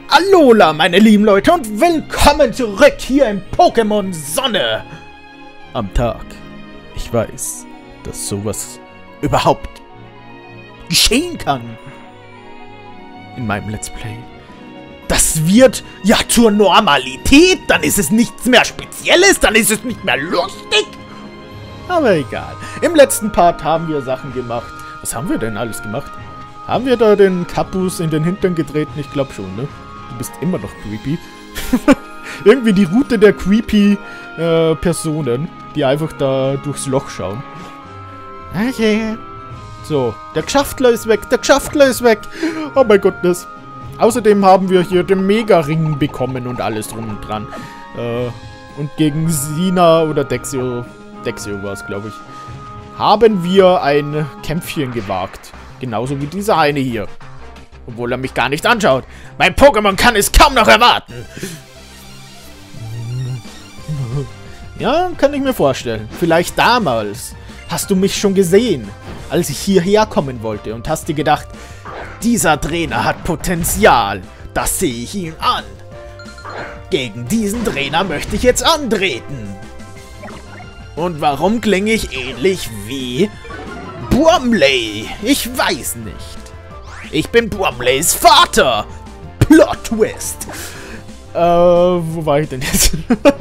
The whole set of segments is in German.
Alola, meine lieben Leute, und willkommen zurück hier in Pokémon Sonne am Tag. Ich weiß, dass sowas überhaupt geschehen kann in meinem Let's Play. Das wird ja zur Normalität, dann ist es nichts mehr Spezielles, dann ist es nicht mehr lustig. Aber egal. Im letzten Part haben wir Sachen gemacht. Was haben wir denn alles gemacht? Haben wir da den Kappus in den Hintern getreten? Ich glaube schon, ne? Du bist immer noch creepy. Irgendwie die Route der creepy Personen, die einfach da durchs Loch schauen. Okay. So, der Gschaftler ist weg, der Gschaftler ist weg. Oh mein Gottness. Außerdem haben wir hier den Mega-Ring bekommen und alles drum und dran. Und gegen Sina oder Dexio war es, glaube ich, haben wir ein Kämpfchen gewagt. Genauso wie dieser eine hier. Obwohl er mich gar nicht anschaut. Mein Pokémon kann es kaum noch erwarten. Ja, kann ich mir vorstellen. Vielleicht damals hast du mich schon gesehen, als ich hierher kommen wollte und hast dir gedacht, dieser Trainer hat Potenzial. Das sehe ich ihm an. Gegen diesen Trainer möchte ich jetzt antreten. Und warum klinge ich ähnlich wie Burmley? Ich weiß nicht. Ich bin Burmleys Vater. Plot Twist. Wo war ich denn jetzt?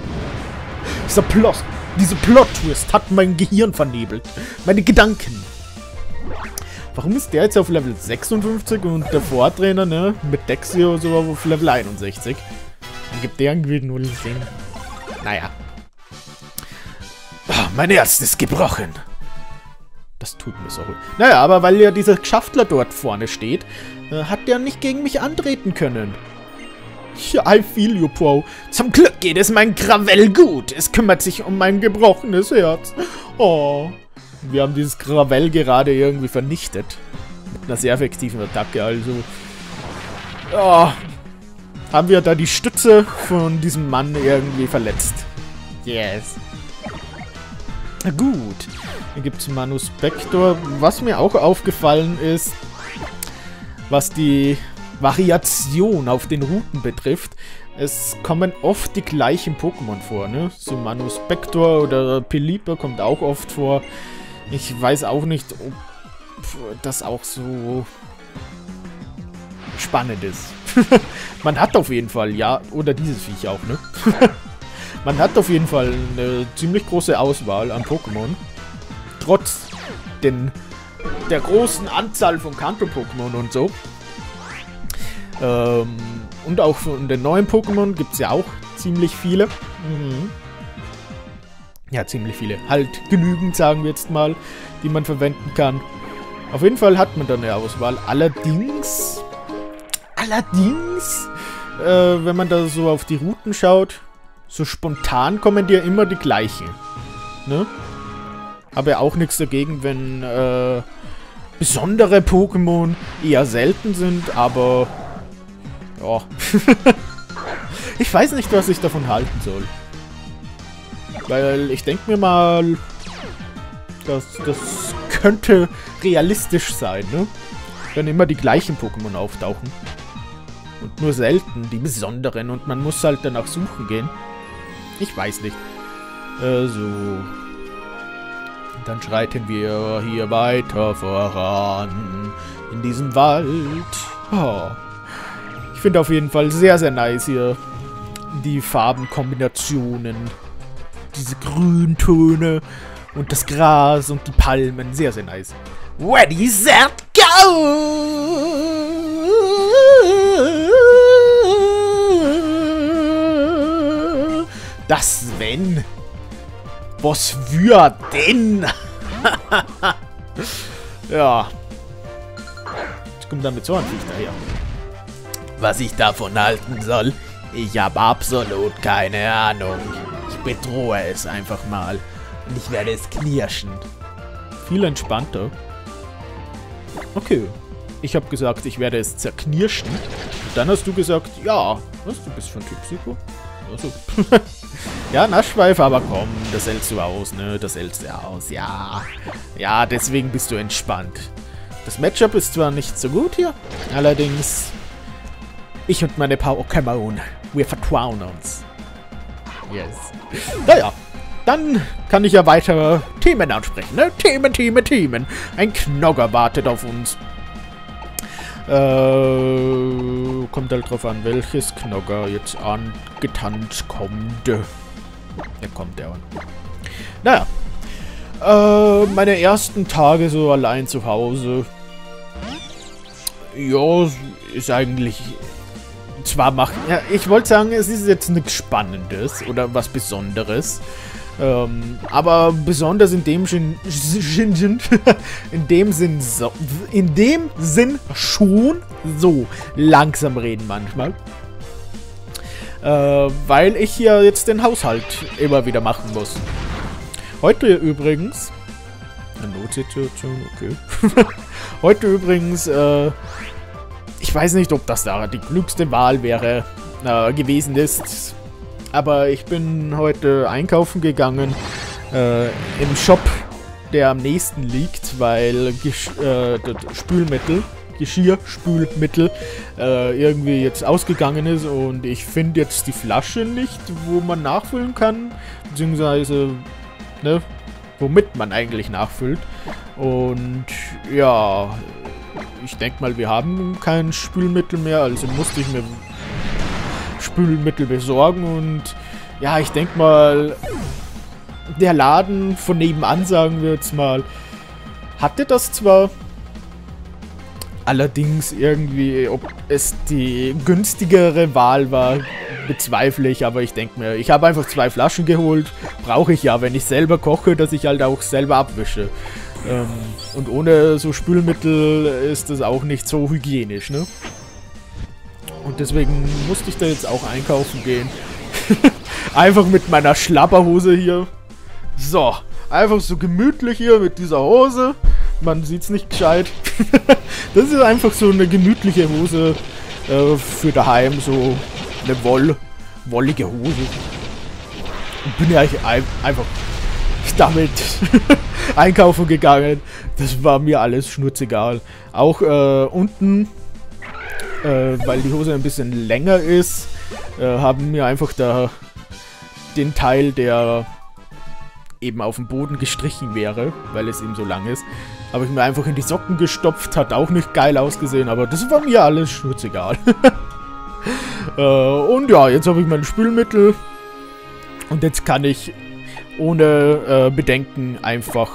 Diese Plot Twist hat mein Gehirn vernebelt. Meine Gedanken. Warum ist der jetzt auf Level 56 und der Vortrainer, ne, mit Dexio so auf Level 61? Dann gibt der irgendwie 0 Sinn. Naja. Mein Herz ist gebrochen. Das tut mir so. Naja, aber weil ja dieser Gschaftler dort vorne steht, hat der nicht gegen mich antreten können. Ja, I feel you, Pro. Zum Glück geht es mein Gravell gut. Es kümmert sich um mein gebrochenes Herz. Oh. Wir haben dieses Gravell gerade irgendwie vernichtet. Mit einer sehr effektiven Attacke, also. Oh. Haben wir da die Stütze von diesem Mann irgendwie verletzt. Yes. Na gut. Hier gibt es Manuspector. Was mir auch aufgefallen ist, was die Variation auf den Routen betrifft, es kommen oft die gleichen Pokémon vor, ne? So Manuspector oder Pelipper kommt auch oft vor. Ich weiß auch nicht, ob das auch so spannend ist. Man hat auf jeden Fall, ja, oder dieses Viech auch, ne? Man hat auf jeden Fall eine ziemlich große Auswahl an Pokémon. Trotz der großen Anzahl von Kanto-Pokémon und so. Und auch von den neuen Pokémon gibt es ja auch ziemlich viele. Ja, ziemlich viele. Halt genügend, sagen wir jetzt mal, die man verwenden kann. Auf jeden Fall hat man da eine Auswahl. Allerdings, wenn man da so auf die Routen schaut, so spontan kommen dir immer die gleichen. Ne? Habe ja auch nichts dagegen, wenn besondere Pokémon eher selten sind, aber ja. Ich weiß nicht, was ich davon halten soll. Weil ich denke mir mal, das könnte realistisch sein, ne? Wenn immer die gleichen Pokémon auftauchen. Und nur selten die besonderen und man muss halt danach suchen gehen. Ich weiß nicht. So. Dann schreiten wir hier weiter voran. In diesem Wald. Oh. Ich finde auf jeden Fall sehr, sehr nice hier die Farbenkombinationen. Diese Grüntöne und das Gras und die Palmen. Sehr, sehr nice. Ready, set, go! Das Sven. Was für denn? Ja. Ich komme dann mit so einem Viech daher. Was ich davon halten soll, ich habe absolut keine Ahnung. Ich bedrohe es einfach mal. Und ich werde es knirschen. Viel entspannter. Okay. Ich habe gesagt, ich werde es zerknirschen. Und dann hast du gesagt, ja. Was, du bist schon Typ Psycho? Also. Ja, Naschweif, aber komm, das hältst du aus, ne? Das hältst du aus, ja. Ja, deswegen bist du entspannt. Das Matchup ist zwar nicht so gut hier, allerdings Ich und meine Pokémon. Wir vertrauen uns. Yes. Naja, dann kann ich ja weiter Themen ansprechen, ne? Themen. Ein Knogger wartet auf uns. Kommt halt drauf an, welches Knogger jetzt angetanzt kommt. Der kommt der an. Naja. Meine ersten Tage so allein zu Hause. Ja, ist eigentlich... Zwar machen... Ja, ich wollte sagen, es ist jetzt nichts Spannendes oder was Besonderes. Aber besonders in dem Sinn schon so langsam reden manchmal. Weil ich hier jetzt den Haushalt immer wieder machen muss. Heute übrigens... Eine Notsituation, okay. Heute übrigens, ich weiß nicht, ob das da die klügste Wahl wäre, gewesen ist. Aber ich bin heute einkaufen gegangen im Shop, der am nächsten liegt, weil Geschirrspülmittel irgendwie jetzt ausgegangen ist und ich finde jetzt die Flasche nicht, wo man nachfüllen kann, beziehungsweise, ne, womit man eigentlich nachfüllt. Und ja, ich denke mal, wir haben kein Spülmittel mehr, also musste ich mir Spülmittel besorgen und ja, ich denke mal, der Laden von nebenan, sagen wir jetzt mal, hatte das zwar, allerdings irgendwie, ob es die günstigere Wahl war, bezweifle ich, aber ich denke mir, ich habe einfach 2 Flaschen geholt, brauche ich ja, wenn ich selber koche, dass ich halt auch selber abwische. Und ohne so Spülmittel ist das auch nicht so hygienisch, ne? Und deswegen musste ich da jetzt auch einkaufen gehen. Einfach mit meiner Schlapperhose hier. So, einfach so gemütlich hier mit dieser Hose. Man sieht's nicht gescheit. Das ist einfach so eine gemütliche Hose für daheim, so eine wollige Hose. Und bin ja einfach damit einkaufen gegangen. Das war mir alles schnurzegal. Auch unten, weil die Hose ein bisschen länger ist, haben mir einfach da den Teil, der eben auf dem Boden gestrichen wäre, weil es eben so lang ist, habe ich mir einfach in die Socken gestopft. Hat auch nicht geil ausgesehen, aber das war mir alles schnurzegal. Und ja, jetzt habe ich mein Spülmittel und jetzt kann ich ohne Bedenken einfach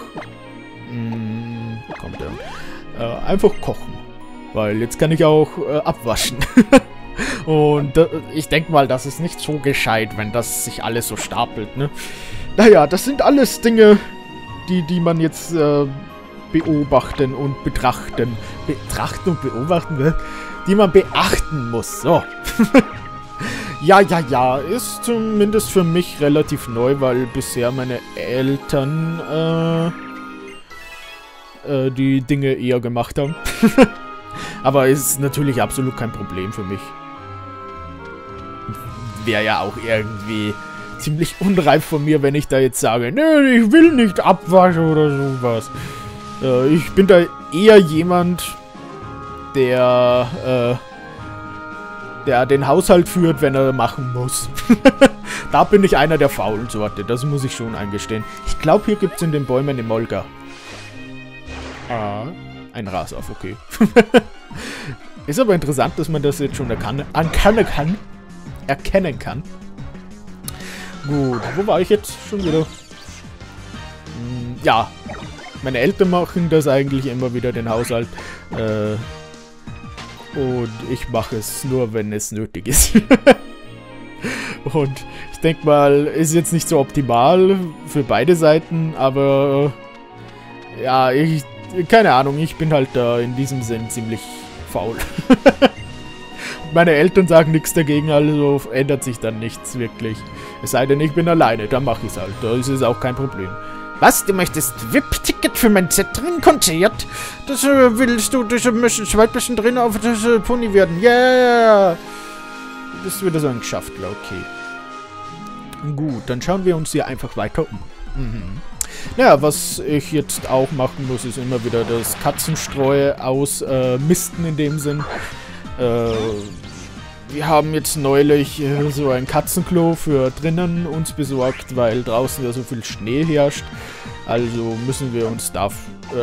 einfach kochen, weil jetzt kann ich auch abwaschen. Und ich denke mal, das ist nicht so gescheit, wenn das sich alles so stapelt, ne? Naja, das sind alles Dinge, die man jetzt beobachten und betrachten und beobachten, die man beachten muss. So. Ja, ist zumindest für mich relativ neu, weil bisher meine Eltern die Dinge eher gemacht haben. Aber ist natürlich absolut kein Problem für mich. Wäre ja auch irgendwie ziemlich unreif von mir, wenn ich da jetzt sage, nö, ich will nicht abwaschen oder sowas. Ich bin da eher jemand, der den Haushalt führt, wenn er machen muss. Da bin ich einer der faulen Sorte, das muss ich schon eingestehen. Ich glaube, hier gibt es in den Bäumen eine Molga. Ah, ein Rasaff, okay. Ist aber interessant, dass man das jetzt schon erkennen kann. Gut, wo war ich jetzt schon wieder? Ja, meine Eltern machen das eigentlich immer wieder, den Haushalt. Und ich mache es nur, wenn es nötig ist. Und ich denke mal, ist jetzt nicht so optimal für beide Seiten, aber ja, keine Ahnung, ich bin halt da in diesem Sinn ziemlich faul. Meine Eltern sagen nichts dagegen, also ändert sich dann nichts wirklich. Es sei denn, ich bin alleine, dann mache ich es halt. Da ist es auch kein Problem. Was? Du möchtest VIP-Ticket für mein Z-Drin-Konzert? Das willst du, das bisschen drin auf das Pony werden. Yeah! Das ist wieder so ein Geschäftler, okay. Gut, dann schauen wir uns hier einfach weiter um. Naja, was ich jetzt auch machen muss, ist immer wieder das Katzenstreu ausmisten in dem Sinn. wir haben jetzt neulich so ein Katzenklo für drinnen uns besorgt, weil draußen ja so viel Schnee herrscht. Also müssen wir uns da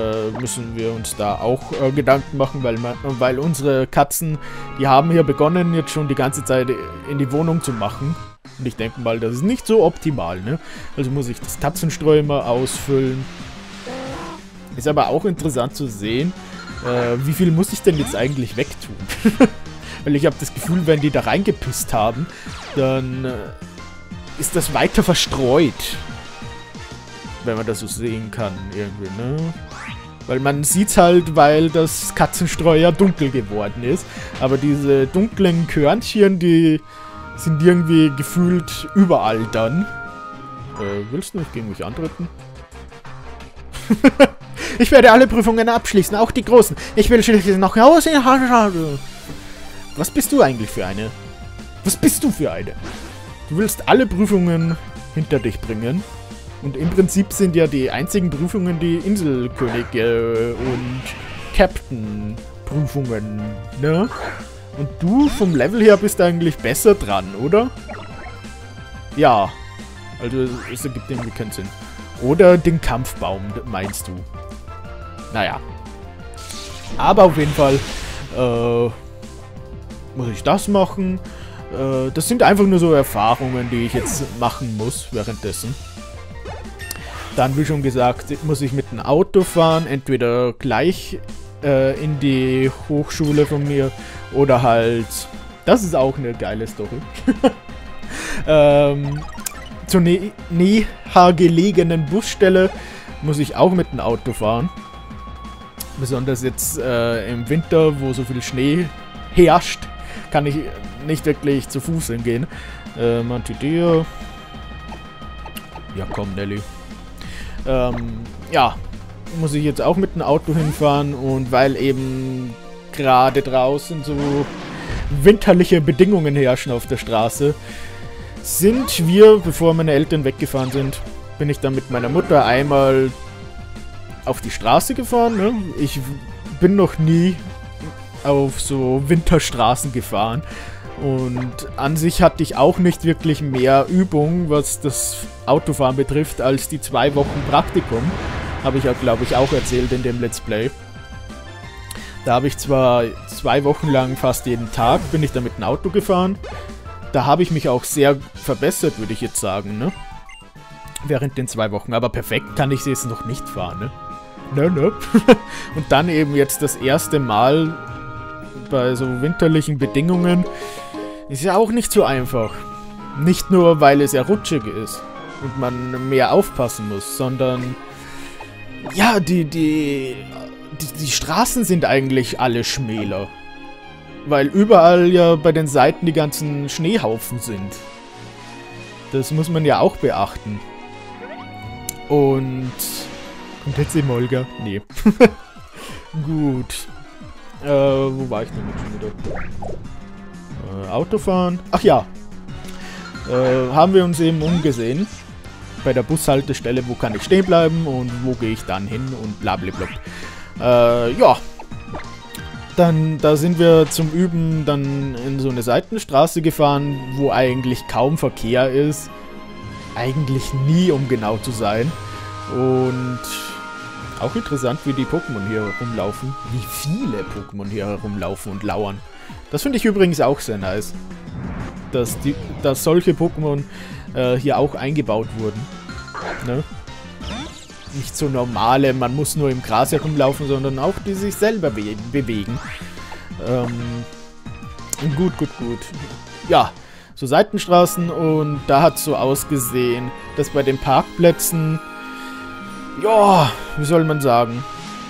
auch Gedanken machen, weil unsere Katzen, die haben hier begonnen, jetzt schon die ganze Zeit in die Wohnung zu machen. Und ich denke mal, das ist nicht so optimal, ne? Also muss ich das Katzenstreu mal ausfüllen. Ist aber auch interessant zu sehen, wie viel muss ich denn jetzt eigentlich wegtun? Weil ich habe das Gefühl, wenn die da reingepisst haben, dann ist das weiter verstreut. Wenn man das so sehen kann, irgendwie, ne? Weil man sieht's halt, weil das Katzenstreu ja dunkel geworden ist. Aber diese dunklen Körnchen, die sind irgendwie gefühlt überall dann. Willst du nicht gegen mich antreten? Ich werde alle Prüfungen abschließen, auch die großen. Ich will schließlich noch aussehen. Was bist du eigentlich für eine? Was bist du für eine? Du willst alle Prüfungen hinter dich bringen. Und im Prinzip sind ja die einzigen Prüfungen die Inselkönige und Captain-Prüfungen, ne? Und du vom Level her bist eigentlich besser dran, oder? Ja. Also es ergibt irgendwie keinen Sinn. Oder den Kampfbaum, meinst du? Naja. Aber auf jeden Fall muss ich das machen. Das sind einfach nur so Erfahrungen, die ich jetzt machen muss währenddessen. Dann, wie schon gesagt, muss ich mit dem Auto fahren. Entweder gleich in die Hochschule von mir oder halt... Das ist auch eine geile Story. Zur näher gelegenen Busstelle muss ich auch mit dem Auto fahren. Besonders jetzt im Winter, wo so viel Schnee herrscht, kann ich nicht wirklich zu Fuß hingehen. Mantideo. Ja, komm, Nelly. Ja, muss ich jetzt auch mit dem Auto hinfahren. Und weil eben gerade draußen so winterliche Bedingungen herrschen auf der Straße, sind wir, bevor meine Eltern weggefahren sind, bin ich dann mit meiner Mutter einmal auf die Straße gefahren. Ne? Ich bin noch nie auf so Winterstraßen gefahren. Und an sich hatte ich auch nicht wirklich mehr Übung, was das Autofahren betrifft, als die 2 Wochen Praktikum. Habe ich ja, glaube ich, auch erzählt in dem Let's Play. Da habe ich zwar 2 Wochen lang fast jeden Tag, bin ich da mit dem Auto gefahren. Da habe ich mich auch sehr verbessert, würde ich jetzt sagen, ne? Während den 2 Wochen. Aber perfekt kann ich sie jetzt noch nicht fahren, ne? Ne. Und dann eben jetzt das erste Mal bei so winterlichen Bedingungen. Ist ja auch nicht so einfach. Nicht nur, weil es ja rutschig ist und man mehr aufpassen muss, sondern ja, die Straßen sind eigentlich alle schmäler. Weil überall ja bei den Seiten die ganzen Schneehaufen sind. Das muss man ja auch beachten. Und... Kommt jetzt die Molga? Nee. Gut. Wo war ich denn jetzt schon wieder? Autofahren. Ach ja. Haben wir uns eben umgesehen. Bei der Bushaltestelle, wo kann ich stehen bleiben und wo gehe ich dann hin und blablabla. Ja. Dann, da sind wir zum Üben dann in so eine Seitenstraße gefahren, wo eigentlich kaum Verkehr ist. Eigentlich nie, um genau zu sein. Und auch interessant, wie die Pokémon hier rumlaufen. Wie viele Pokémon hier herumlaufen und lauern. Das finde ich übrigens auch sehr nice. Dass solche Pokémon hier auch eingebaut wurden. Ne? Nicht so normale, man muss nur im Gras herumlaufen, sondern auch die sich selber bewegen. Gut. Ja, so Seitenstraßen und da hat es so ausgesehen, dass bei den Parkplätzen, ja, wie soll man sagen,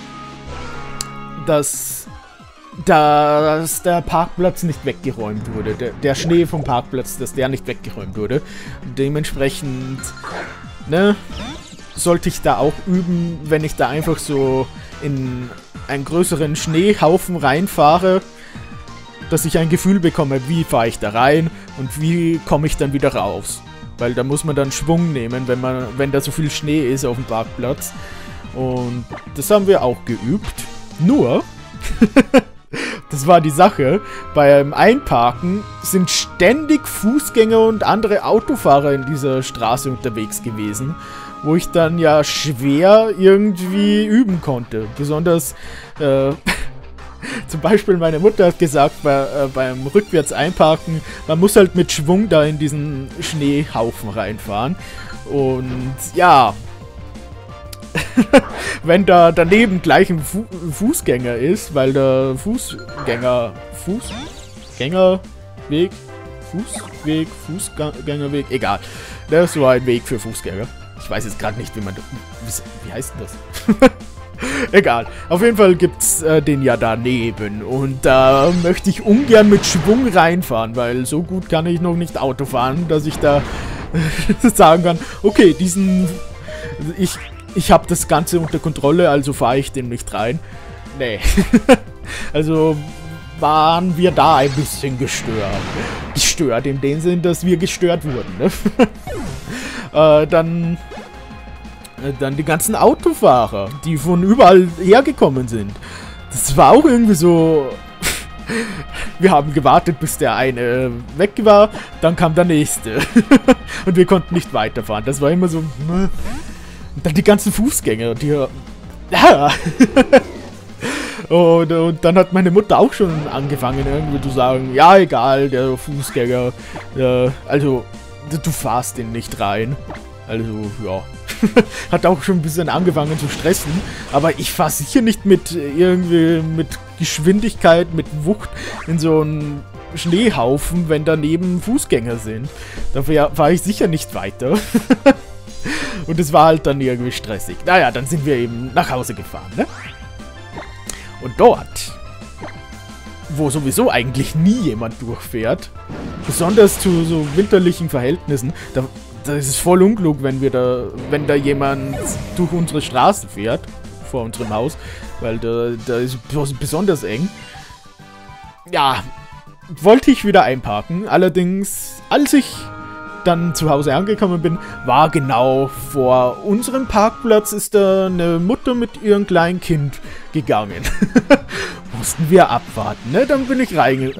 dass der Parkplatz nicht weggeräumt wurde. Der Schnee vom Parkplatz, dass der nicht weggeräumt wurde. Dementsprechend, ne, sollte ich da auch üben, wenn ich da einfach so in einen größeren Schneehaufen reinfahre, dass ich ein Gefühl bekomme, wie fahre ich da rein und wie komme ich dann wieder raus. Weil da muss man dann Schwung nehmen, wenn da so viel Schnee ist auf dem Parkplatz. Und das haben wir auch geübt. Nur, das war die Sache. Beim Einparken sind ständig Fußgänger und andere Autofahrer in dieser Straße unterwegs gewesen, wo ich dann ja schwer irgendwie üben konnte. Besonders, zum Beispiel meine Mutter hat gesagt, beim rückwärts einparken, man muss halt mit Schwung da in diesen Schneehaufen reinfahren. Und ja, wenn da daneben gleich ein Fußgänger ist, weil der Fußgängerweg, egal. Das war ein Weg für Fußgänger. Ich weiß jetzt gerade nicht, wie heißt denn das? Egal. Auf jeden Fall gibt's den ja daneben. Und da möchte ich ungern mit Schwung reinfahren, weil so gut kann ich noch nicht Auto fahren, dass ich da sagen kann, okay, ich habe das Ganze unter Kontrolle, also fahre ich den nicht rein. Nee. Also waren wir da ein bisschen gestört. Gestört in dem Sinn, dass wir gestört wurden, ne? Dann die ganzen Autofahrer, die von überall hergekommen sind. Das war auch irgendwie so... Wir haben gewartet, bis der eine weg war, dann kam der nächste. Und wir konnten nicht weiterfahren. Das war immer so... Und dann die ganzen Fußgänger, die... Ja. Und dann hat meine Mutter auch schon angefangen, irgendwie zu sagen, ja, egal, der Fußgänger, also, du fahrst den nicht rein. Also, ja. Hat auch schon ein bisschen angefangen zu stressen. Aber ich fahre sicher nicht mit Geschwindigkeit, mit Wucht in so einen Schneehaufen, wenn daneben Fußgänger sind. Dafür fahre ich sicher nicht weiter. Und es war halt dann irgendwie stressig. Naja, dann sind wir eben nach Hause gefahren, ne? Und dort, wo sowieso eigentlich nie jemand durchfährt, besonders zu so winterlichen Verhältnissen, da ist es voll unklug, wenn da jemand durch unsere Straße fährt, vor unserem Haus, weil da ist besonders eng. Ja, wollte ich wieder einparken, allerdings, als ich dann zu Hause angekommen bin, war genau vor unserem Parkplatz ist da eine Mutter mit ihrem kleinen Kind gegangen. Mussten wir abwarten, ne? Dann bin ich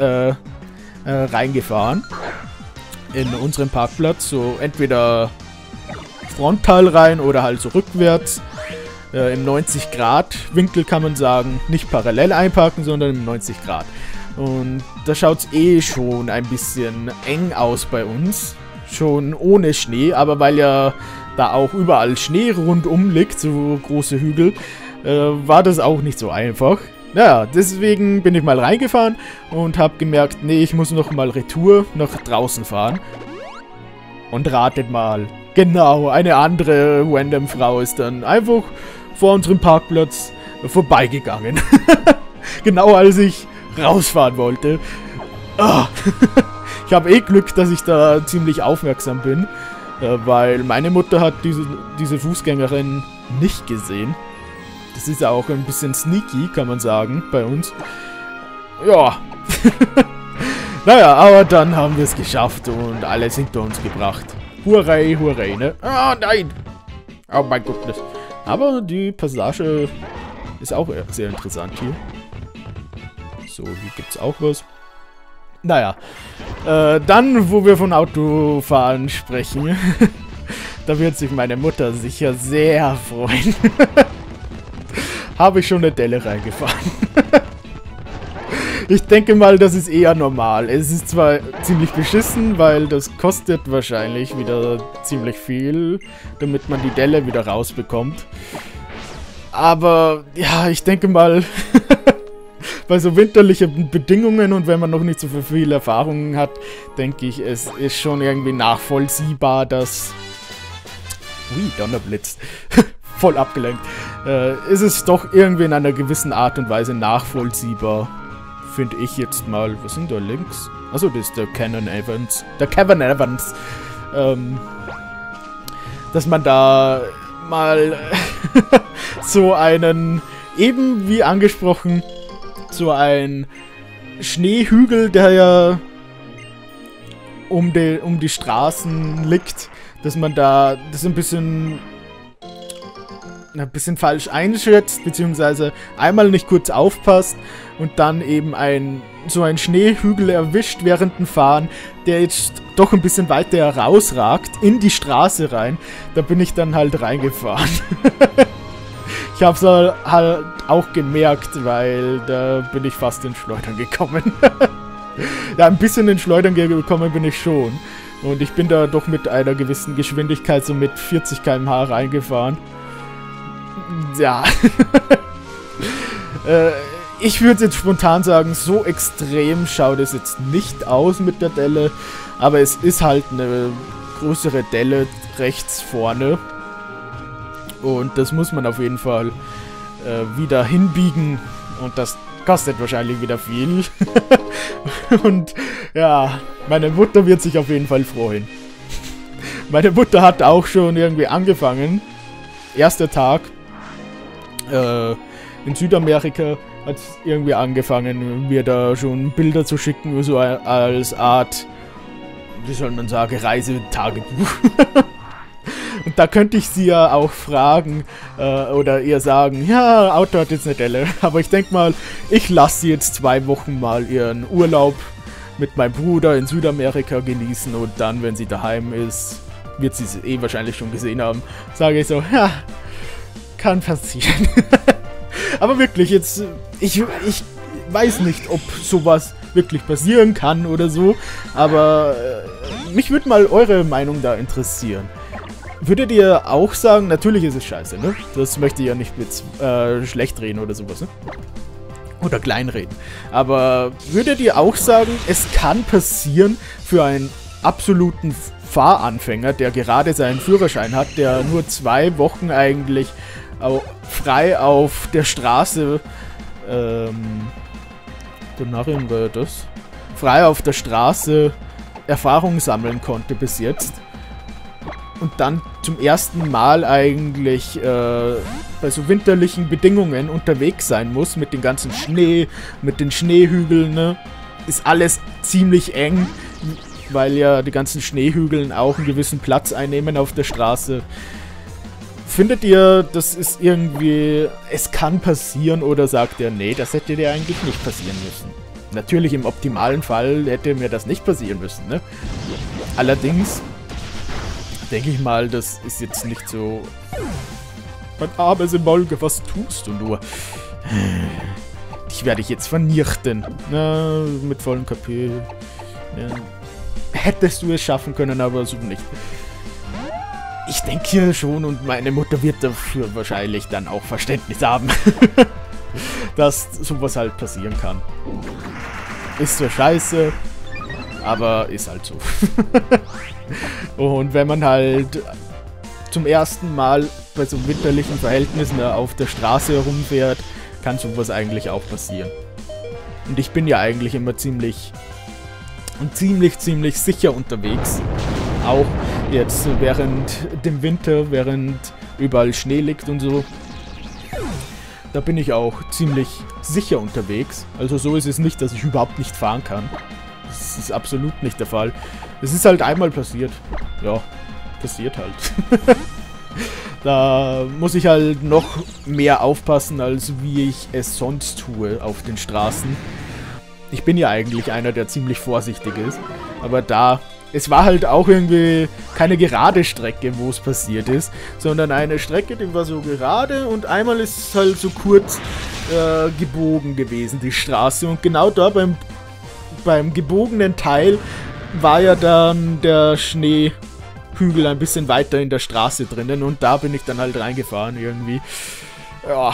reingefahren in unseren Parkplatz, so entweder frontal rein oder halt so rückwärts. Im 90 Grad Winkel kann man sagen, nicht parallel einparken, sondern im 90 Grad. Und da schaut es eh schon ein bisschen eng aus bei uns. Schon ohne Schnee, aber weil ja da auch überall Schnee rundum liegt, so große Hügel, war das auch nicht so einfach. Naja, deswegen bin ich mal reingefahren und habe gemerkt, nee, ich muss noch mal Retour nach draußen fahren. Und ratet mal, genau, eine andere random Frau ist dann einfach vor unserem Parkplatz vorbeigegangen. Genau als ich rausfahren wollte. Ah. Ich habe eh Glück, dass ich da ziemlich aufmerksam bin, weil meine Mutter hat diese Fußgängerin nicht gesehen. Das ist ja auch ein bisschen sneaky, kann man sagen, bei uns. Ja. Naja, aber dann haben wir es geschafft und alles hinter uns gebracht. Hurray, hurray, ne? Ah, nein! Oh mein Gott. Aber die Passage ist auch sehr interessant hier. So, hier gibt's auch was. Naja, dann, wo wir von Autofahren sprechen, da wird sich meine Mutter sicher sehr freuen. Habe ich schon eine Delle reingefahren. Ich denke mal, das ist eher normal. Es ist zwar ziemlich beschissen, weil das kostet wahrscheinlich wieder ziemlich viel, damit man die Delle wieder rausbekommt. Aber, ja, ich denke mal... Bei so winterlichen Bedingungen und wenn man noch nicht so viel Erfahrung hat, denke ich, es ist schon irgendwie nachvollziehbar, dass... Ui, Donnerblitz. Voll abgelenkt. Ist es doch irgendwie in einer gewissen Art und Weise nachvollziehbar, finde ich jetzt mal. Was sind da links? Achso, das ist der Kevin Evans. Der Kevin Evans. Dass man da mal so einen, eben wie angesprochen, so ein Schneehügel, der ja um die Straßen liegt, dass man da das ein bisschen ein bisschen falsch einschätzt, beziehungsweise einmal nicht kurz aufpasst und dann eben so ein Schneehügel erwischt während dem Fahren, der jetzt doch ein bisschen weiter herausragt, in die Straße rein. Da bin ich dann halt reingefahren. Ich habe es halt auch gemerkt, weil da bin ich fast ins Schleudern gekommen. Ja, ein bisschen ins Schleudern gekommen bin ich schon. Und ich bin da doch mit einer gewissen Geschwindigkeit, so mit 40 km/h reingefahren. Ja. Ich würde jetzt spontan sagen, so extrem schaut es jetzt nicht aus mit der Delle. Aber es ist halt eine größere Delle rechts vorne. Und das muss man auf jeden Fall wieder hinbiegen. Und das kostet wahrscheinlich wieder viel. Und ja, meine Mutter wird sich auf jeden Fall freuen. Meine Mutter hat auch schon irgendwie angefangen. Erster Tag in Südamerika hat irgendwie angefangen, mir da schon Bilder zu schicken, so als Art, wie soll man sagen, Reisetagebuch. Und da könnte ich sie ja auch fragen oder ihr sagen, ja, Auto hat jetzt eine Delle. Aber ich denke mal, ich lasse sie jetzt 2 Wochen mal ihren Urlaub mit meinem Bruder in Südamerika genießen. Und dann, wenn sie daheim ist, wird sie es eh wahrscheinlich schon gesehen haben, sage ich so, ja, kann passieren. Aber wirklich, jetzt, ich weiß nicht, ob sowas wirklich passieren kann oder so. Aber mich würde mal eure Meinung da interessieren. Würdet ihr auch sagen, natürlich ist es scheiße, ne? Das möchte ich ja nicht mit schlecht reden oder sowas, ne? Oder kleinreden. Aber würdet ihr auch sagen, es kann passieren für einen absoluten Fahranfänger, der gerade seinen Führerschein hat, der nur 2 Wochen eigentlich frei auf der Straße, frei auf der Straße Erfahrung sammeln konnte bis jetzt. Und dann zum ersten Mal eigentlich bei so winterlichen Bedingungen unterwegs sein muss, mit dem ganzen Schnee, mit den Schneehügeln, ne? Ist alles ziemlich eng, weil ja die ganzen Schneehügeln auch einen gewissen Platz einnehmen auf der Straße. Findet ihr, das ist irgendwie, es kann passieren, oder sagt ihr, nee, das hätte dir eigentlich nicht passieren müssen? Natürlich, im optimalen Fall hätte mir das nicht passieren müssen, ne? Allerdings denke ich mal, das ist jetzt nicht so... Mein armes Molge, was tust du nur? Dich werde ich jetzt vernichten. Na, mit vollem KP. Ja. Hättest du es schaffen können, aber so nicht. Ich denke schon, und meine Mutter wird dafür wahrscheinlich dann auch Verständnis haben, dass sowas halt passieren kann. Ist zwar scheiße, aber ist halt so. Und wenn man halt zum ersten Mal bei so winterlichen Verhältnissen auf der Straße herumfährt, kann sowas eigentlich auch passieren. Und ich bin ja eigentlich immer ziemlich sicher unterwegs. Auch jetzt während dem Winter, während überall Schnee liegt und so. Da bin ich auch ziemlich sicher unterwegs. Also so ist es nicht, dass ich überhaupt nicht fahren kann. Das ist absolut nicht der Fall. Es ist halt einmal passiert. Ja, passiert halt. Da muss ich halt noch mehr aufpassen, als wie ich es sonst tue auf den Straßen. Ich bin ja eigentlich einer, der ziemlich vorsichtig ist. Aber es war halt auch irgendwie keine gerade Strecke, wo es passiert ist, sondern eine Strecke, die war so gerade und einmal ist es halt so kurz gebogen gewesen, die Straße. Und genau da beim gebogenen Teil war ja dann der Schneehügel ein bisschen weiter in der Straße drinnen und da bin ich dann halt reingefahren irgendwie. Ja.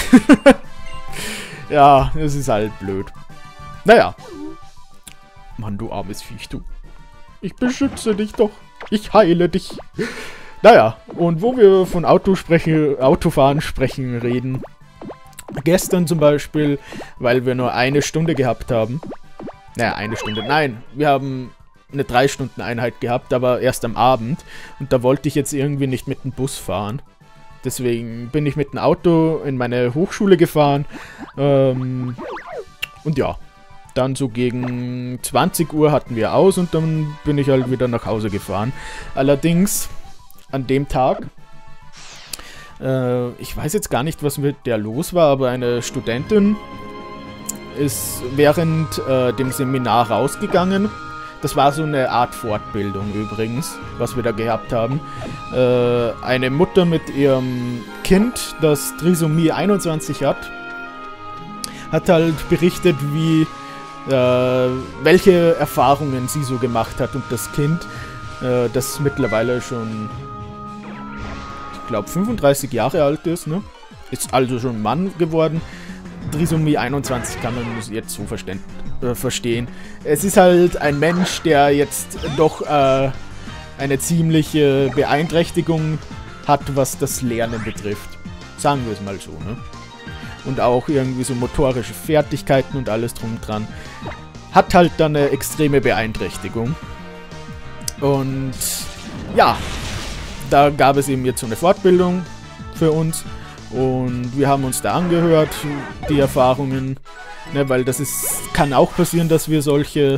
Ja, es ist halt blöd. Naja. Mann, du armes Viech, du. Ich beschütze dich doch. Ich heile dich. Naja, und wo wir von Autofahren sprechen reden. Gestern zum Beispiel, weil wir nur 1 Stunde gehabt haben. Naja, 1 Stunde. Nein, wir haben eine 3-Stunden-Einheit gehabt, aber erst am Abend. Und da wollte ich jetzt irgendwie nicht mit dem Bus fahren. Deswegen bin ich mit dem Auto in meine Hochschule gefahren. Und ja. Dann so gegen 20 Uhr hatten wir aus und dann bin ich halt wieder nach Hause gefahren. Allerdings, an dem Tag Ich weiß jetzt gar nicht, was mit der los war, aber eine Studentin ist während dem Seminar rausgegangen. Das war so eine Art Fortbildung übrigens, was wir da gehabt haben. Eine Mutter mit ihrem Kind, das Trisomie 21 hat halt berichtet, wie welche Erfahrungen sie so gemacht hat und das Kind, das mittlerweile schon, ich glaube, 35 Jahre alt ist, ne? Ist also schon Mann geworden. Trisomie 21 kann man jetzt so verstehen. Es ist halt ein Mensch, der jetzt doch eine ziemliche Beeinträchtigung hat, was das Lernen betrifft. Sagen wir es mal so, ne? Und auch irgendwie so motorische Fertigkeiten und alles drum und dran. Hat halt dann eine extreme Beeinträchtigung. Und ja, da gab es eben jetzt so eine Fortbildung für uns. Und wir haben uns da angehört, die Erfahrungen, ne, weil kann auch passieren, dass wir solche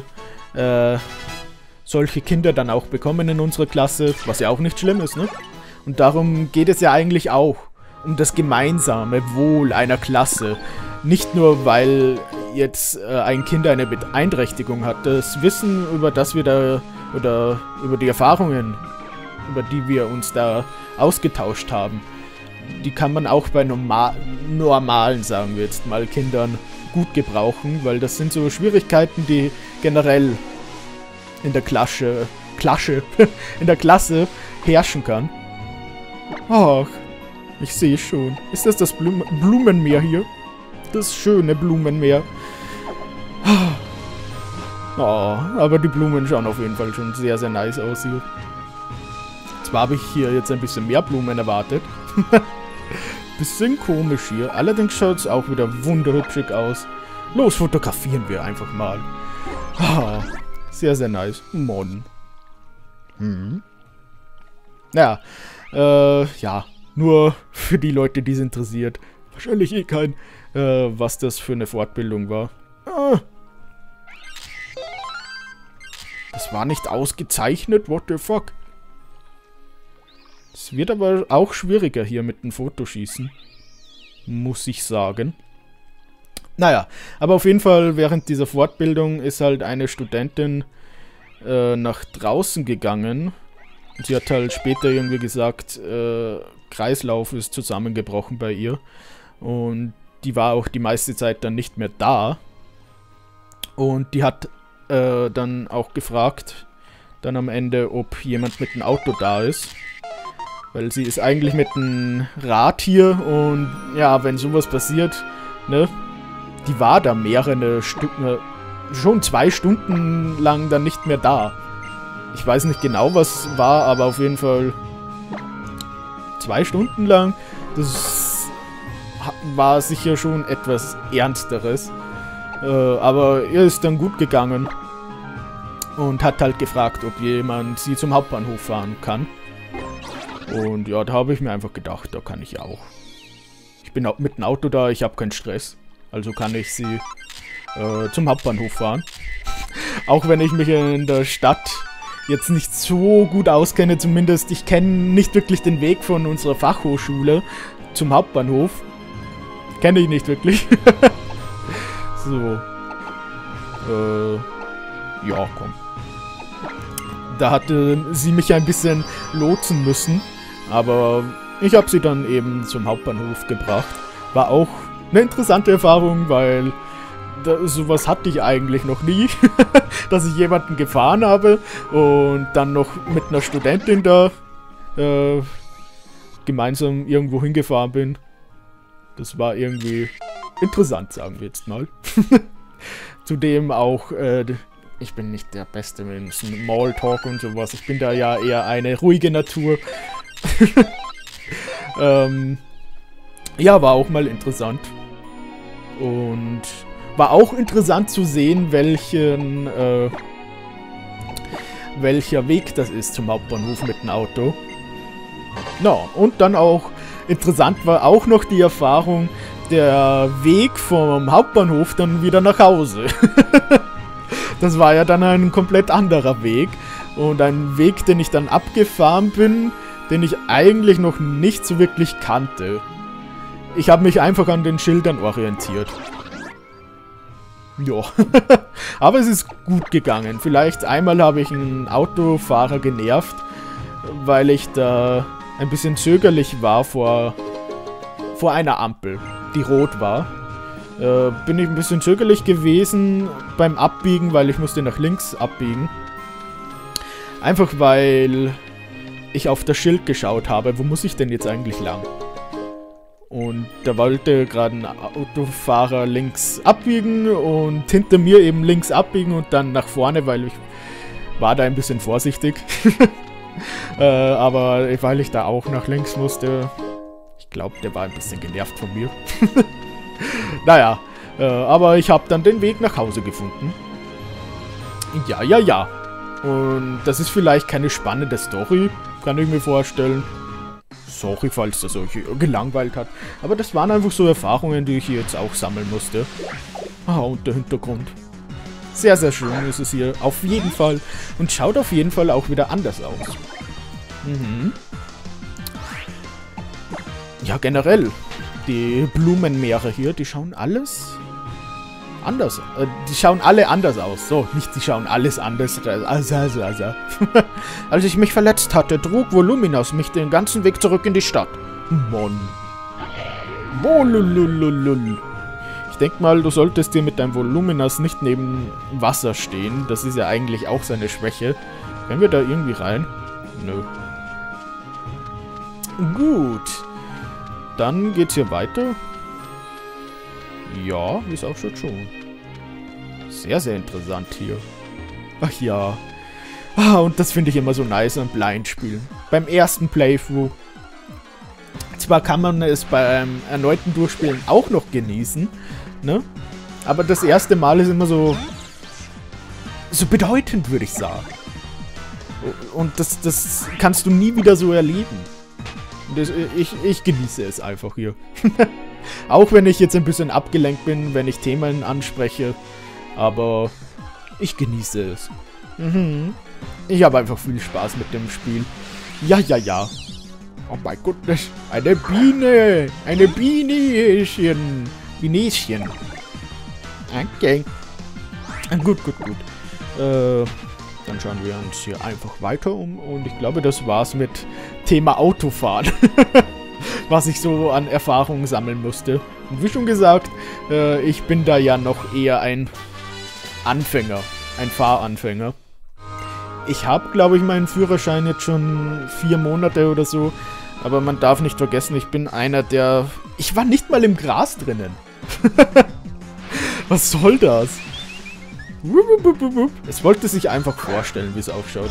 Kinder dann auch bekommen in unserer Klasse, was ja auch nicht schlimm ist, ne? Und darum geht es ja eigentlich auch, um das gemeinsame Wohl einer Klasse. Nicht nur, weil jetzt ein Kind eine Beeinträchtigung hat. Das Wissen, über das wir da, oder über die Erfahrungen, über die wir uns da ausgetauscht haben, die kann man auch bei normalen, sagen wir jetzt mal, Kindern gut gebrauchen, weil das sind so Schwierigkeiten, die generell in der Klasse herrschen kann. Ach, ich sehe schon. Ist das Blumenmeer hier? Das schöne Blumenmeer. Oh, aber die Blumen schauen auf jeden Fall schon sehr, sehr nice aus hier. Zwar habe ich hier jetzt ein bisschen mehr Blumen erwartet. Bisschen komisch hier. Allerdings schaut es auch wieder wunderhübschig aus. Los, fotografieren wir einfach mal. Ah, sehr, sehr nice. Mann. Ja, ja. Nur für die Leute, die es interessiert. Wahrscheinlich eh kein, was das für eine Fortbildung war. Ah. Das war nicht ausgezeichnet? What the fuck? Es wird aber auch schwieriger hier mit dem Fotoschießen. Muss ich sagen. Naja, aber auf jeden Fall während dieser Fortbildung ist halt eine Studentin nach draußen gegangen. Und sie hat halt später irgendwie gesagt, Kreislauf ist zusammengebrochen bei ihr. Und die war auch die meiste Zeit dann nicht mehr da. Und die hat dann auch gefragt, dann am Ende, ob jemand mit dem Auto da ist. Weil sie ist eigentlich mit dem Rad hier und ja, wenn sowas passiert, ne, die war da mehrere Stunden, schon 2 Stunden lang dann nicht mehr da. Ich weiß nicht genau, was war, aber auf jeden Fall 2 Stunden lang. Das war sicher schon etwas Ernsteres. Aber ihr ist dann gut gegangen und hat halt gefragt, ob jemand sie zum Hauptbahnhof fahren kann. Und ja, da habe ich mir einfach gedacht, da kann ich auch. Ich bin auch mit dem Auto da, ich habe keinen Stress. Also kann ich sie zum Hauptbahnhof fahren. Auch wenn ich mich in der Stadt jetzt nicht so gut auskenne, zumindest ich kenne nicht wirklich den Weg von unserer Fachhochschule zum Hauptbahnhof. Kenne ich nicht wirklich. So. Ja, komm. Da hatte sie mich ein bisschen lotsen müssen. Aber ich habe sie dann eben zum Hauptbahnhof gebracht. War auch eine interessante Erfahrung, weil sowas hatte ich eigentlich noch nie. Dass ich jemanden gefahren habe und dann noch mit einer Studentin da gemeinsam irgendwo hingefahren bin. Das war irgendwie interessant, sagen wir jetzt mal. Zudem auch, ich bin nicht der Beste mit Smalltalk und sowas. Ich bin da ja eher eine ruhige Natur. Ja, war auch mal interessant. Und war auch interessant zu sehen, welcher Weg das ist zum Hauptbahnhof mit dem Auto. Na, und dann auch interessant war auch noch die Erfahrung, der Weg vom Hauptbahnhof dann wieder nach Hause. Das war ja dann ein komplett anderer Weg. Und ein Weg, den ich dann abgefahren bin, den ich eigentlich noch nicht so wirklich kannte. Ich habe mich einfach an den Schildern orientiert. Ja, aber es ist gut gegangen. Vielleicht einmal habe ich einen Autofahrer genervt, weil ich da ein bisschen zögerlich war vor einer Ampel, die rot war. Bin ich ein bisschen zögerlich gewesen beim Abbiegen, weil ich musste nach links abbiegen. Einfach weil ich auf das Schild geschaut habe, wo muss ich denn jetzt eigentlich lang? Und da wollte gerade ein Autofahrer links abbiegen und hinter mir eben links abbiegen und dann nach vorne, weil ich war da ein bisschen vorsichtig. Aber weil ich da auch nach links musste, ich glaube, der war ein bisschen genervt von mir. Naja, aber ich habe dann den Weg nach Hause gefunden. Ja. Und das ist vielleicht keine spannende Story, kann ich mir vorstellen. Sorry, falls das euch gelangweilt hat. Aber das waren einfach so Erfahrungen, die ich jetzt auch sammeln musste. Ah, und der Hintergrund. Sehr, sehr schön ist es hier. Auf jeden Fall. Und schaut auf jeden Fall auch wieder anders aus. Mhm. Ja, generell. Die Blumenmeere hier, die schauen alles anders. Die schauen alle anders aus. So, nicht die schauen alles anders. Als ich mich verletzt hatte, trug Voluminas mich den ganzen Weg zurück in die Stadt. Mann. Wolulululul. Ich denke mal, du solltest dir mit deinem Voluminas nicht neben Wasser stehen. Das ist ja eigentlich auch seine Schwäche. Können wir da irgendwie rein? Nö. Gut. Dann geht's hier weiter. Ja, wie es auch schon. Sehr, sehr interessant hier. Ach ja. Ah, und das finde ich immer so nice an Blind-Spielen. Beim ersten Playthrough. Zwar kann man es beim erneuten Durchspielen auch noch genießen, ne? Aber das erste Mal ist immer so bedeutend, würde ich sagen. Und das kannst du nie wieder so erleben. Ich genieße es einfach hier. Auch wenn ich jetzt ein bisschen abgelenkt bin, wenn ich Themen anspreche. Aber ich genieße es. Mhm. Ich habe einfach viel Spaß mit dem Spiel. Ja. Oh mein Gott, eine Biene. Eine Bienchen. Bienchen. Okay. Gut. Dann schauen wir uns hier einfach weiter um. Und ich glaube, das war's mit Thema Autofahren. Was ich so an Erfahrungen sammeln musste. Und wie schon gesagt, ich bin da ja noch eher ein Anfänger. Ein Fahranfänger. Ich habe, glaube ich, meinen Führerschein jetzt schon 4 Monate oder so. Aber man darf nicht vergessen, ich bin einer der... Ich war nicht mal im Gras drinnen. Was soll das? Es wollte sich einfach vorstellen, wie es ausschaut.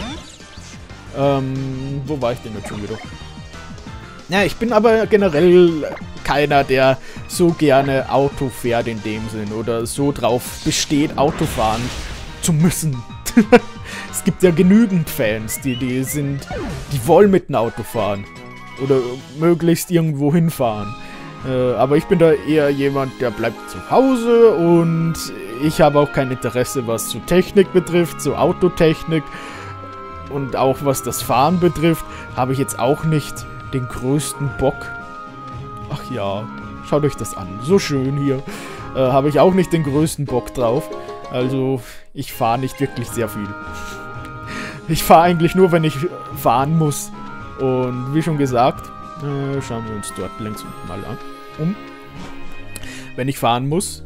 Wo war ich denn jetzt schon wieder? Ja, ich bin aber generell keiner, der so gerne Auto fährt in dem Sinn. Oder so drauf besteht, Auto fahren zu müssen. Es gibt ja genügend Fans, die wollen mit dem Auto fahren. Oder möglichst irgendwo hinfahren. Aber ich bin da eher jemand, der bleibt zu Hause und ich habe auch kein Interesse, was so Technik betrifft, so Autotechnik. Und auch was das Fahren betrifft, habe ich jetzt auch nicht den größten Bock. Ach ja, schaut euch das an. So schön hier. Habe ich auch nicht den größten Bock drauf. Also, ich fahre nicht wirklich sehr viel. Ich fahre eigentlich nur, wenn ich fahren muss. Und wie schon gesagt, schauen wir uns dort links unten mal um. Wenn ich fahren muss.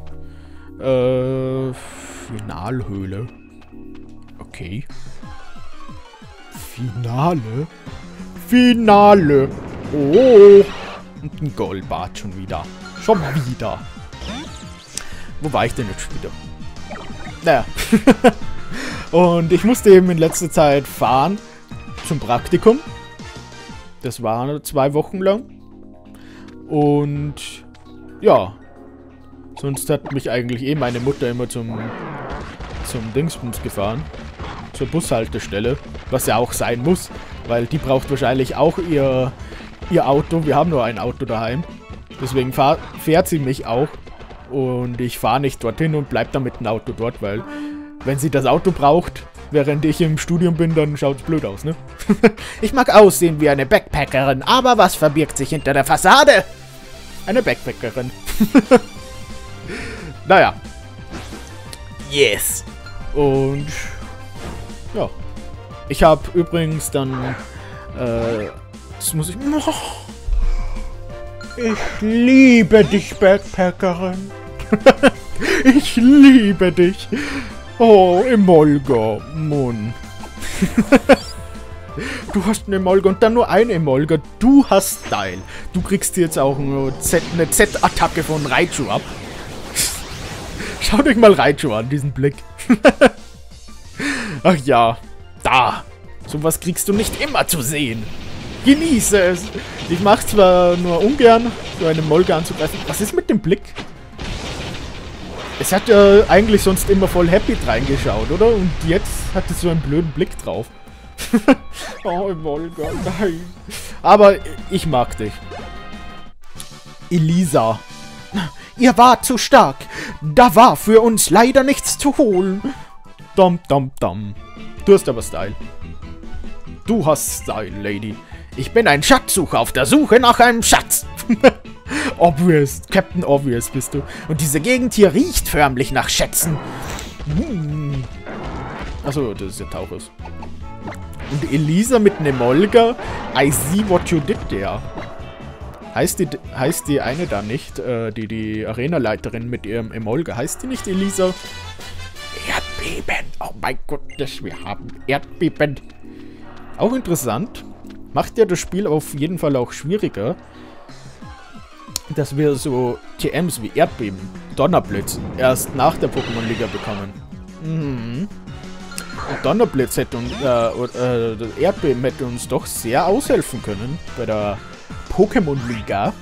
Finalhöhle. Okay. Finale. Oh. Und ein Goldbart schon wieder. Wo war ich denn jetzt wieder? Naja. Und ich musste eben in letzter Zeit fahren zum Praktikum. Das war 2 Wochen lang. Und ja. Sonst hat mich eigentlich meine Mutter immer zum Dingsbums gefahren. Zur Bushaltestelle. Was ja auch sein muss. Weil die braucht wahrscheinlich auch ihr Auto. Wir haben nur ein Auto daheim. Deswegen fährt sie mich auch. Und ich fahre nicht dorthin und bleib dann mit dem Auto dort, weil wenn sie das Auto braucht, während ich im Studium bin, dann schaut's blöd aus, ne? Ich mag aussehen wie eine Backpackerin, aber was verbirgt sich hinter der Fassade? Eine Backpackerin. Naja. Yes. Und ja. Ich habe übrigens dann das muss ich... Ich liebe dich, Backpackerin. Ich liebe dich. Oh, Emolga. Mann. Du hast einen Emolga und dann nur ein Emolga. Du hast Style. Du kriegst jetzt auch eine Z-Attacke von Raichu ab. Schaut euch mal Raichu an, diesen Blick. Ach ja, da. Sowas kriegst du nicht immer zu sehen. Genieße es. Ich mache zwar nur ungern, so eine Molga anzugreifen. Was ist mit dem Blick? Es hat ja eigentlich sonst immer voll happy reingeschaut, oder? Und jetzt hat es so einen blöden Blick drauf. Oh, Molga, nein. Aber ich mag dich. Elisa. Ihr wart zu stark. Da war für uns leider nichts zu holen. Dum, dum, dum. Du hast aber Style. Du hast Style, Lady. Ich bin ein Schatzsucher auf der Suche nach einem Schatz. Obvious. Captain Obvious bist du. Und diese Gegend hier riecht förmlich nach Schätzen. Achso, das ist ja Tauchers. Und Elisa mit einem Emolga. I see what you did there. Heißt die eine da nicht, die Arenaleiterin mit ihrem Emolga, heißt die nicht Elisa? Erdbeben! Oh mein Gott, wir haben Erdbeben. Auch interessant. Macht ja das Spiel auf jeden Fall auch schwieriger, dass wir so TMs wie Erdbeben, Donnerblitz erst nach der Pokémon-Liga bekommen. Und Donnerblitz hätte uns, Erdbeben hätte uns doch sehr aushelfen können bei der Pokémon-Liga.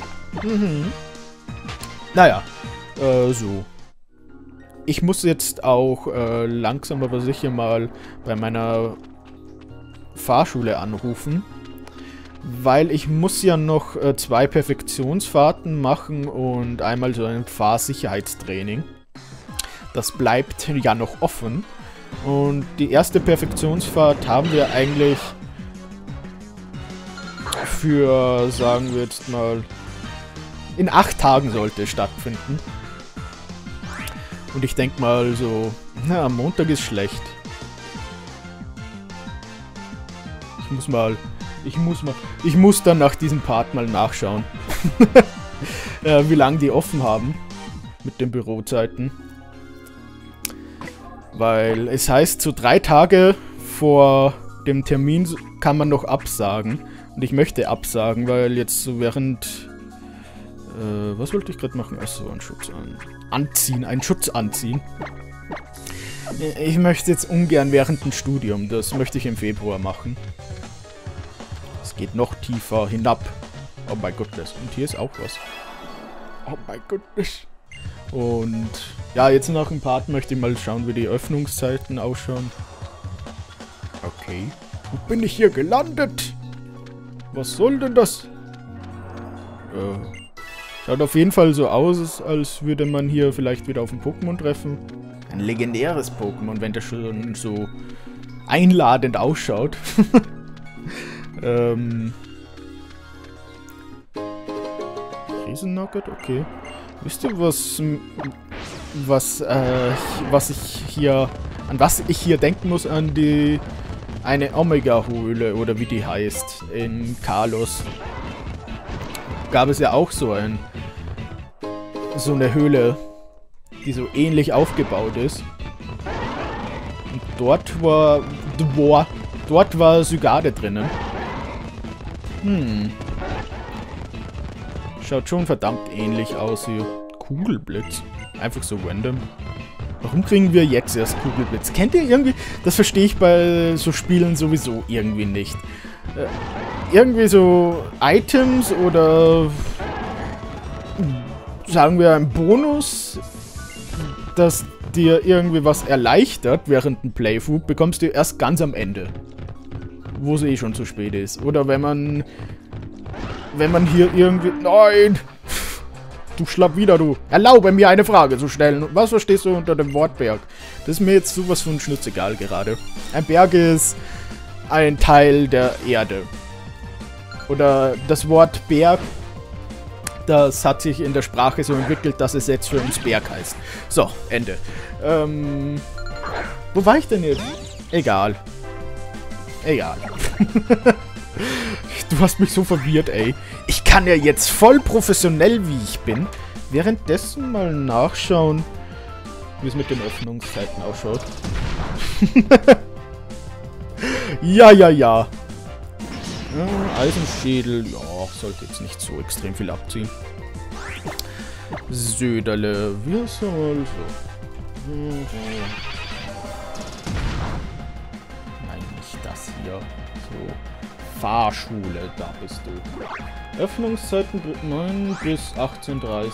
Naja, so. Ich muss jetzt auch langsam aber sicher mal bei meiner Fahrschule anrufen, weil ich muss ja noch 2 Perfektionsfahrten machen und einmal so ein Fahrsicherheitstraining. Das bleibt ja noch offen. Und die erste Perfektionsfahrt haben wir eigentlich für, sagen wir jetzt mal, in 8 Tagen sollte es stattfinden. Und ich denke mal so, na, am Montag ist schlecht. Ich muss dann nach diesem Part mal nachschauen, wie lange die offen haben mit den Bürozeiten. Weil es heißt, so 3 Tage vor dem Termin kann man noch absagen. Und ich möchte absagen, weil jetzt so während... was wollte ich gerade machen? Achso, einen Schutz anziehen. Einen Schutz anziehen. Ich möchte jetzt ungern während dem Studium. Das möchte ich im Februar machen. Es geht noch tiefer hinab. Oh mein Gott. Und hier ist auch was. Oh mein Gott. Und ja, jetzt nach dem Part möchte ich mal schauen, wie die Öffnungszeiten ausschauen. Okay. Wo bin ich hier gelandet? Was soll denn das? Schaut auf jeden Fall so aus, als würde man hier vielleicht wieder auf ein Pokémon treffen. Ein legendäres Pokémon, wenn das schon so einladend ausschaut. Riesennugget, okay. Wisst ihr, an was ich hier denken muss? An eine Omega-Höhle, oder wie die heißt, in Kalos. Gab es ja auch so eine Höhle, die so ähnlich aufgebaut ist. Und dort war Sygade drinnen. Schaut schon verdammt ähnlich aus hier. Kugelblitz. Einfach so random. Warum kriegen wir jetzt erst Kugelblitz? Kennt ihr irgendwie? Das verstehe ich bei so Spielen sowieso irgendwie nicht. Irgendwie so Items oder sagen wir ein Bonus, das dir irgendwie was erleichtert während dem Playthrough, bekommst du erst ganz am Ende. Wo es eh schon zu spät ist. Oder wenn man hier irgendwie... Nein! du Schlawiner, du. Erlaube mir eine Frage zu stellen. Was verstehst du unter dem Wort Berg? Das ist mir jetzt sowas von schnurzegal gerade. Ein Berg ist ein Teil der Erde. Oder das Wort Berg, das hat sich in der Sprache so entwickelt, dass es jetzt für uns Berg heißt. So, Ende. Wo war ich denn jetzt? Egal. Egal. Du hast mich so verwirrt, ey. Ich kann ja jetzt voll professionell, wie ich bin, währenddessen mal nachschauen, wie es mit den Öffnungszeiten ausschaut. Ja. Eisenschädel, ja, sollte jetzt nicht so extrem viel abziehen. Söderle, wie ist er mal so? Nein, nicht das hier. So. Fahrschule, da bist du. Öffnungszeiten 9 bis 18:30.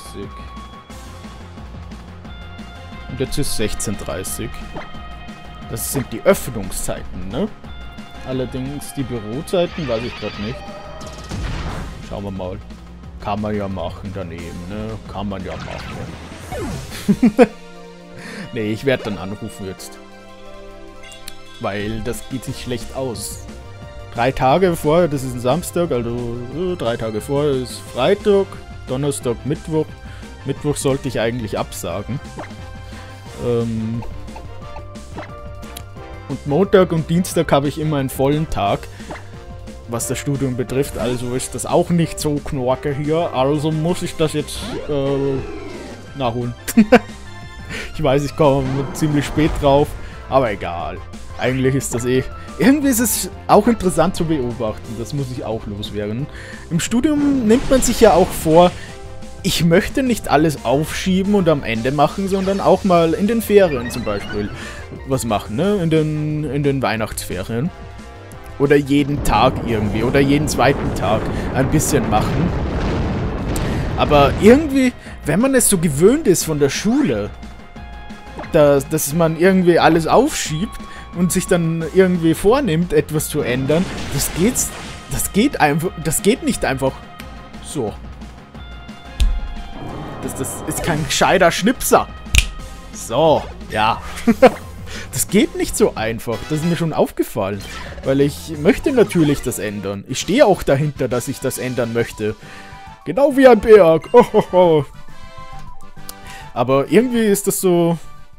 Und jetzt ist 16:30. Das sind die Öffnungszeiten, ne? Allerdings die Bürozeiten weiß ich gerade nicht. Schauen wir mal. Kann man ja machen daneben, ne? Kann man ja machen. Nee, ich werde dann anrufen jetzt. Weil das geht sich schlecht aus. 3 Tage vorher, das ist ein Samstag, also 3 Tage vorher ist Freitag, Donnerstag, Mittwoch. Mittwoch sollte ich eigentlich absagen. Und Montag und Dienstag habe ich immer einen vollen Tag, was das Studium betrifft. Also ist das auch nicht so knorke hier. Also muss ich das jetzt nachholen. Ich weiß, ich komme ziemlich spät drauf, aber egal. Eigentlich ist das eh... Irgendwie ist es auch interessant zu beobachten, das muss ich auch loswerden. Im Studium nimmt man sich ja auch vor, ich möchte nicht alles aufschieben und am Ende machen, sondern auch mal in den Ferien zum Beispiel was machen, ne? In den Weihnachtsferien. Oder jeden Tag irgendwie, oder jeden zweiten Tag ein bisschen machen. Aber irgendwie, wenn man es so gewöhnt ist von der Schule, dass man irgendwie alles aufschiebt, und sich dann irgendwie vornimmt, etwas zu ändern, das geht nicht einfach so. Das ist kein gescheiter Schnipser. So, ja. Das geht nicht so einfach. Das ist mir schon aufgefallen. Weil ich möchte natürlich das ändern. Ich stehe auch dahinter, dass ich das ändern möchte. Genau wie ein Berg. Oh. Aber irgendwie ist das so...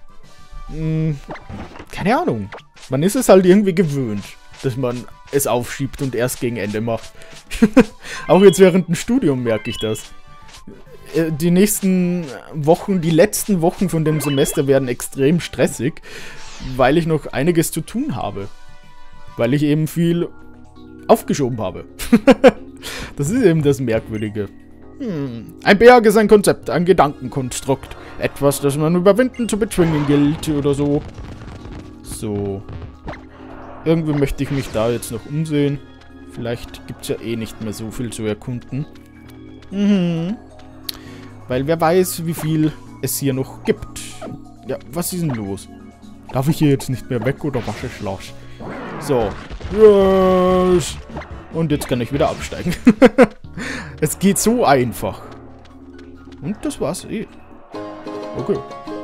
keine Ahnung. Man ist es halt irgendwie gewöhnt, dass man es aufschiebt und erst gegen Ende macht. Auch jetzt während dem Studium merke ich das. Die nächsten Wochen, die letzten Wochen von dem Semester werden extrem stressig, weil ich noch einiges zu tun habe. Weil ich eben viel aufgeschoben habe. Das ist eben das Merkwürdige. Ein Berg ist ein Konzept, ein Gedankenkonstrukt. Etwas, das man überwinden zu bezwingen gilt oder so. So. Irgendwie möchte ich mich da jetzt noch umsehen. Vielleicht gibt es ja eh nicht mehr so viel zu erkunden. Weil wer weiß, wie viel es hier noch gibt. Ja, was ist denn los? Darf ich hier jetzt nicht mehr weg oder wasche Schloss? So. Yes. Und jetzt kann ich wieder absteigen. Es geht so einfach. Und das war's eh. Okay.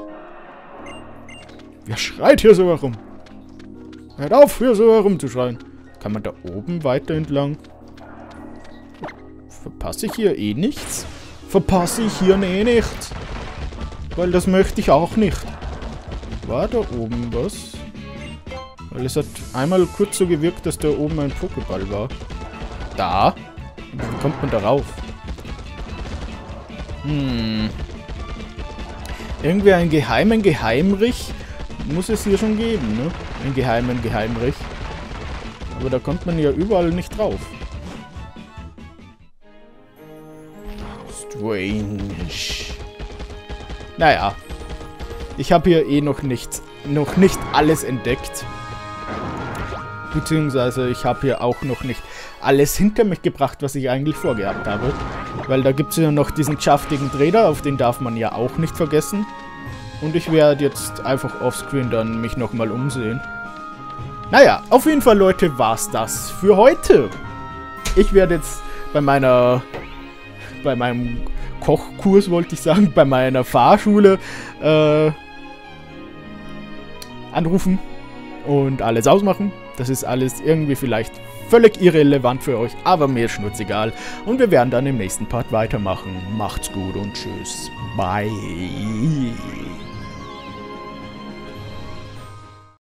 Wer schreit hier so herum? Hört auf, hier so herumzuschreien. Kann man da oben weiter entlang? Verpasse ich hier eh nichts? Verpasse ich hier eh nichts? Weil das möchte ich auch nicht. War da oben was? Weil es hat einmal kurz so gewirkt, dass da oben ein Pokéball war. Da? Wie kommt man da rauf? Irgendwie einen geheimen Geheimrich muss es hier schon geben, ne? Einen geheimen Geheimrich. Aber da kommt man ja überall nicht drauf. Strange. Naja. Ich habe hier eh noch nicht alles entdeckt. Beziehungsweise ich habe hier auch noch nicht alles hinter mich gebracht, was ich eigentlich vorgehabt habe. Weil da gibt es ja noch diesen schaftigen Trader, auf den darf man ja auch nicht vergessen. Und ich werde jetzt einfach offscreen dann mich nochmal umsehen. Naja, auf jeden Fall, Leute, war's das für heute. Ich werde jetzt bei meiner bei meinem Kochkurs, wollte ich sagen, bei meiner Fahrschule anrufen und alles ausmachen. Das ist alles irgendwie vielleicht völlig irrelevant für euch, aber mir ist schnurzegal. Und wir werden dann im nächsten Part weitermachen. Macht's gut und tschüss. Bye.